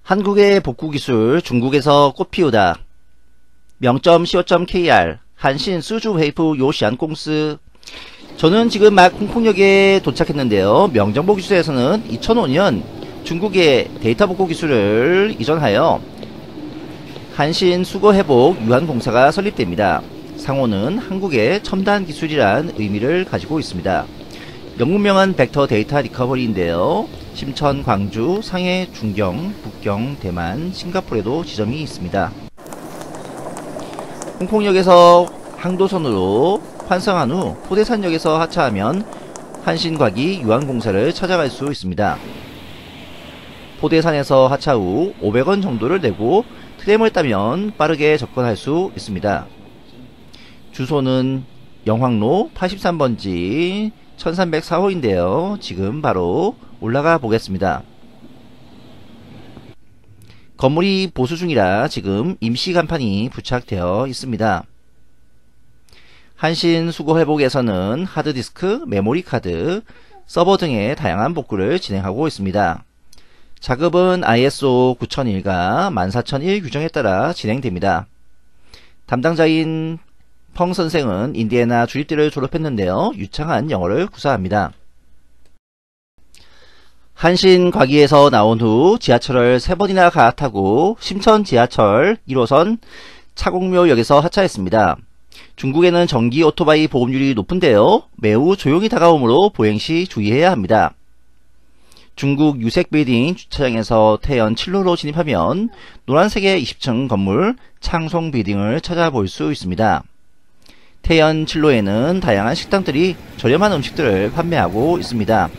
한국의 복구 기술 중국에서 꽃피우다. 명점 co.kr 한신 수주 웨이프 요시안 공스. 저는 지금 막 홍콩역에 도착했는데요. 명정보 기술에서는 2005년 중국의 데이터 복구 기술을 이전하여 한신 수거 회복 유한공사가 설립됩니다. 상호는 한국의 첨단 기술이란 의미를 가지고 있습니다. 영문명은 벡터 데이터 리커버리인데요. 심천, 광주, 상해, 중경, 북경, 대만, 싱가포르에도 지점이 있습니다. 홍콩역에서 항도선으로 환승한 후 포대산역에서 하차하면 한신과기 유한공사를 찾아갈 수 있습니다. 포대산에서 하차 후 500원 정도를 내고 트램을 타면 빠르게 접근할 수 있습니다. 주소는 영황로 83번지 1304호인데요. 지금 바로 올라가 보겠습니다. 건물이 보수 중이라 지금 임시 간판이 부착되어 있습니다. 한신 수거 회복에서는 하드디스크, 메모리 카드, 서버 등의 다양한 복구를 진행하고 있습니다. 작업은 ISO 9001과 14001 규정에 따라 진행됩니다. 담당자인 펑 선생은 인디애나 주립대를 졸업했는데요. 유창한 영어를 구사합니다. 한신 과기에서 나온 후 지하철을 3번이나 갈아타고 심천 지하철 1호선 차곡묘역에서 하차했습니다. 중국에는 전기 오토바이 보험률이 높은데요. 매우 조용히 다가오므로 보행시 주의해야 합니다. 중국 유색 빌딩 주차장에서 태연 7로로 진입하면 노란색의 20층 건물 창송 빌딩을 찾아볼 수 있습니다. 태연 7로에는 다양한 식당들이 저렴한 음식들을 판매하고 있습니다.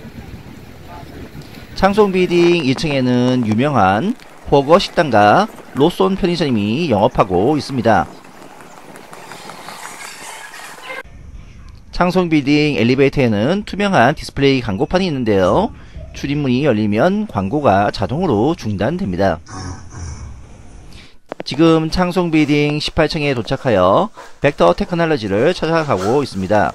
창송 빌딩 1층에는 유명한 호거 식당과 로손 편의점이 영업하고 있습니다. 창송 빌딩 엘리베이터에는 투명한 디스플레이 광고판이 있는데요. 출입문이 열리면 광고가 자동으로 중단됩니다. 지금 창송 빌딩 18층에 도착하여 벡터 테크놀로지를 찾아가고 있습니다.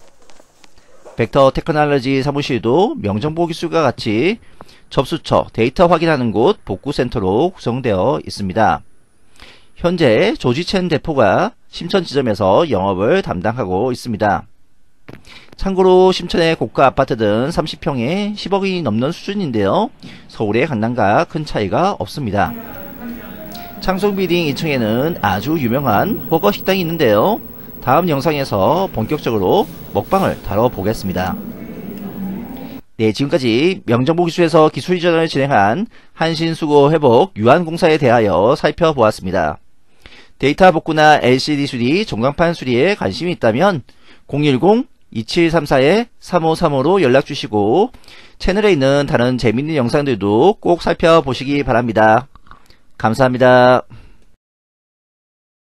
벡터 테크놀로지 사무실도 명정보 기술과 같이 접수처, 데이터 확인하는 곳, 복구센터로 구성되어 있습니다. 현재 조지첸 대표가 심천 지점에서 영업을 담당하고 있습니다. 참고로 심천의 고가 아파트는 30평에 10억이 넘는 수준인데요. 서울의 강남과 큰 차이가 없습니다. 창송 빌딩 2층에는 아주 유명한 호거 식당이 있는데요. 다음 영상에서 본격적으로 먹방을 다뤄보겠습니다. 네, 지금까지 명정보 기술에서 기술 이전을 진행한 한신수거 회복 유한공사에 대하여 살펴보았습니다. 데이터 복구나 LCD 수리, 전광판 수리에 관심이 있다면 010-2734-3535로 연락주시고 채널에 있는 다른 재밌는 영상들도 꼭 살펴보시기 바랍니다. 감사합니다.